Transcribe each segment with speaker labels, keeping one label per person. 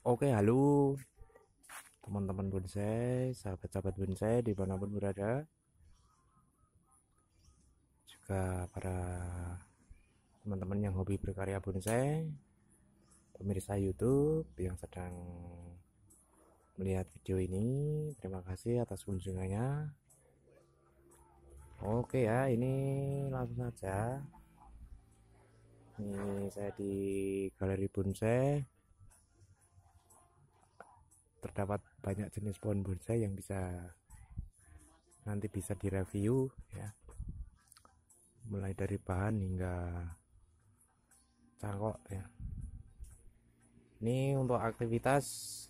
Speaker 1: Oke, halo teman-teman bonsai, sahabat-sahabat bonsai dimanapun berada, juga para teman-teman yang hobi berkarya bonsai, pemirsa YouTube yang sedang melihat video ini, terima kasih atas kunjungannya. Oke ya, ini langsung saja. Ini saya di galeri bonsai. Terdapat banyak jenis pohon bonsai yang nanti bisa direview ya, mulai dari bahan hingga cangkok ya. Ini untuk aktivitas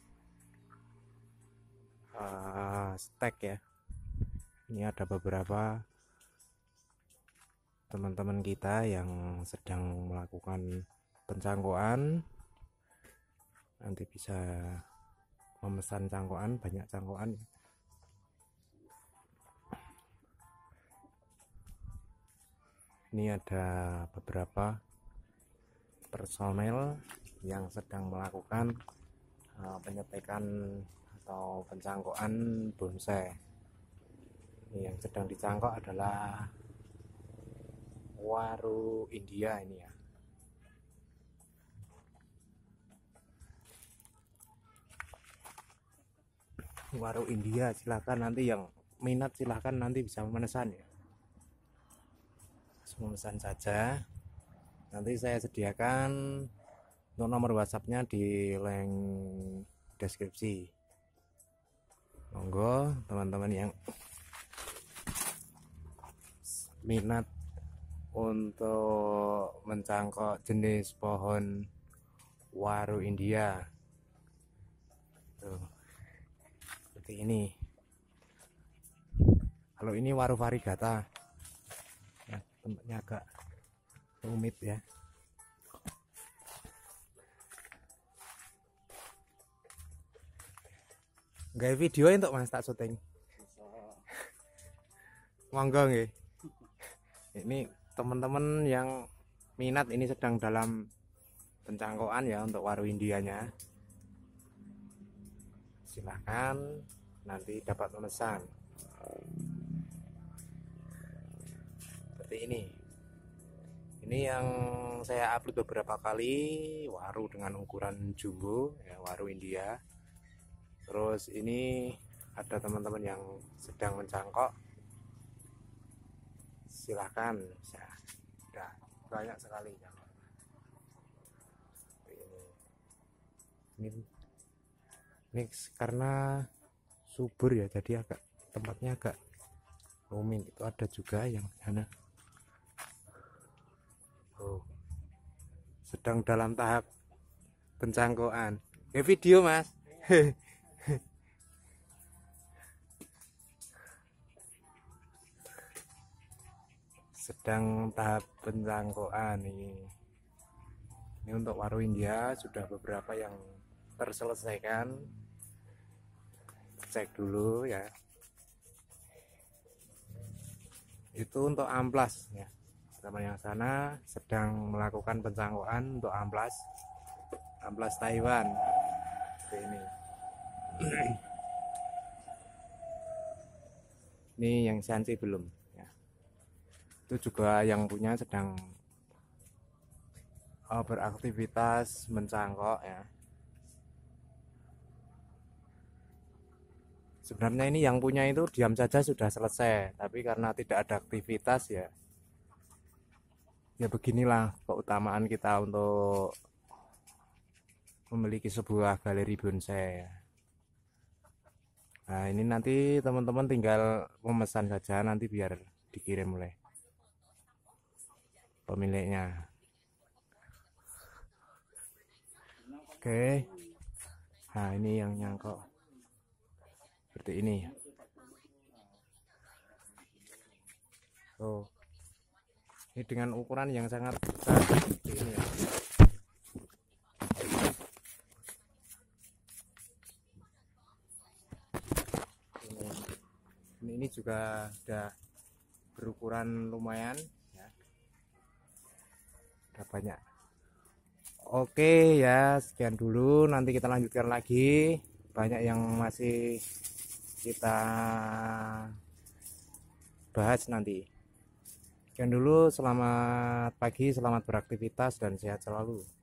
Speaker 1: stek ya. Ini ada beberapa teman-teman kita yang sedang melakukan pencangkokan, nanti bisa memesan cangkokan, banyak cangkokan. Ini ada beberapa personel yang sedang melakukan penyetekan atau pencangkokan bonsai. Ini yang sedang dicangkok adalah waru India ini ya. Waru India, silahkan nanti yang minat silahkan nanti bisa memesan ya. Memesan saja. Nanti saya sediakan untuk nomor WhatsAppnya di link deskripsi. Monggo teman-teman yang minat untuk mencangkok jenis pohon waru India tuh, seperti ini. Kalau ini waru variegata ya, tempatnya agak rumit ya. Gak video untuk Mas tak syuting. Monggo nggih. Ini teman-teman yang minat ini sedang dalam pencangkokan ya untuk waru Indianya. Silahkan nanti dapat memesan. Seperti ini. Ini yang saya upload beberapa kali, waru dengan ukuran jumbo ya, waru India. Terus ini ada teman-teman yang sedang mencangkok, silahkan ya. Udah banyak sekali ya. Ini karena subur ya, jadi agak tempatnya agak rumit. Itu ada juga yang sana. Oh, sedang dalam tahap pencangkokan. Video Mas. Sedang tahap pencangkokan ini untuk waru India sudah beberapa yang terselesaikan. Cek dulu ya, itu untuk amplas ya. Teman yang sana sedang melakukan pencangkokan untuk amplas Taiwan seperti ini. Ini yang Shanxi belum ya. Itu juga yang punya sedang beraktivitas mencangkok ya. Sebenarnya ini yang punya itu diam saja sudah selesai, tapi karena tidak ada aktivitas ya beginilah keutamaan kita untuk memiliki sebuah galeri bonsai. Nah ini nanti teman-teman tinggal memesan saja, nanti biar dikirim oleh pemiliknya. Oke, nah ini yang nyangkok seperti ini. Oh, ini dengan ukuran yang sangat besar seperti ini ya. Ini juga sudah berukuran lumayan ya. Udah banyak. Oke ya, sekian dulu, nanti kita lanjutkan lagi, banyak yang masih kita bahas nanti. Sekian dulu, selamat pagi, selamat beraktivitas dan sehat selalu.